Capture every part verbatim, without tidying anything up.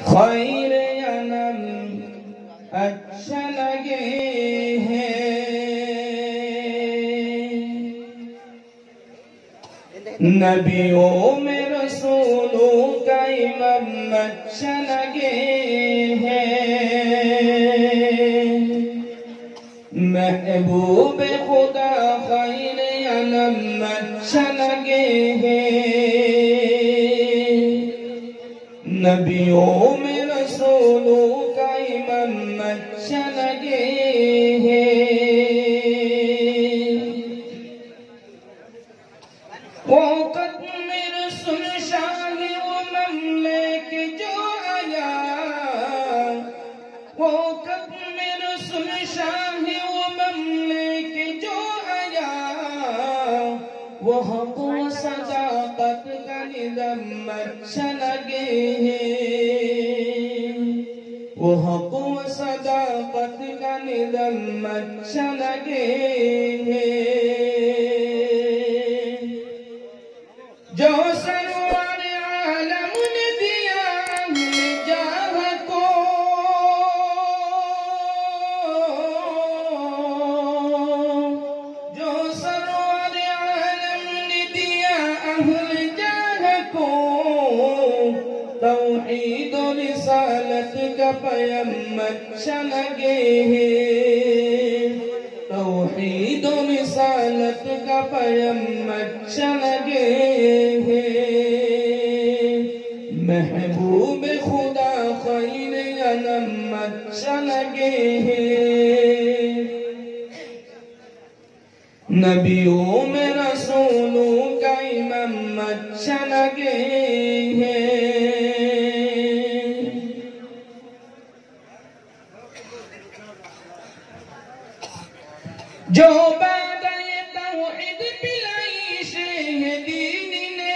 خیر انم اچھا لگے ہیں نبیوں میں رسولوں کا امام اچھا لگے ہیں محبوب خدا خیر انم اچھا لگے ہیں نبیوں میں رسولوں کا امام اچھا لگے ہیں وہ قدم رسول شاہ و مملک جو آیا وہ قدم رسول شاہ و مملک جو آیا وہ حق و صداقت کا نظام اچھا لگے ہیں وہ حق و صداقت کا نظام اچھا لگے ہیں جو سرور عالم نے دیا اہل جاہ کو جو سرور عالم نے دیا اہل جاہ کو توحید و رسالت کا پیام اچھا لگے ہیں توحید و رسالت کا پیام اچھا لگے محبوب خدا خیر انم اچھا لگے ہیں نبیوں میں رسولوں کا امام اچھا لگے ہیں جو بعد توحید پلائی شیخ دین نے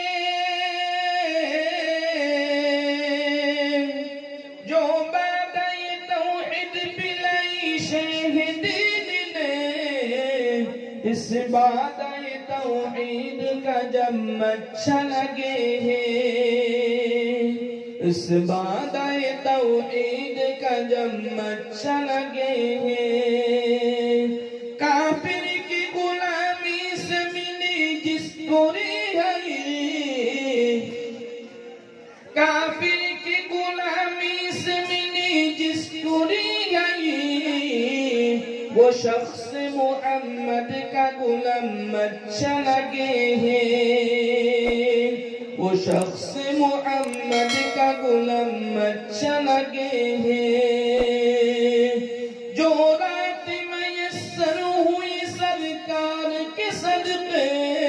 جو بعد توحید پلائی شیخ دین نے اس بعد توحید کا جم اچھا لگے ہیں اس بعد توحید کا جم اچھا لگے ہیں کافر کی غلامی سے ملی جس کو رہائی کافر کی غلامی سے ملی جس کو رہائی وہ شخص محمد کا غلام اچھا لگے ہیں وہ شخص محمد کا غلام اچھا لگے ہیں جو رات میسر ہوئی سرکار کے صدقے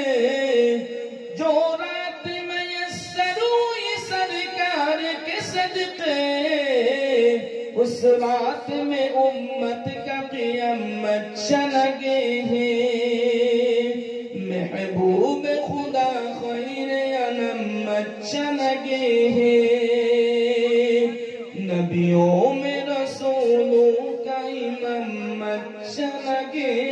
جو رات میسر ہوئی سرکار کے صدقے اس رات میں امت کا قیام اچھا لگے ہیں محبوب خدا خیر انم اچھا لگے ہیں نبیوں میں رسولوں کا امام اچھا لگے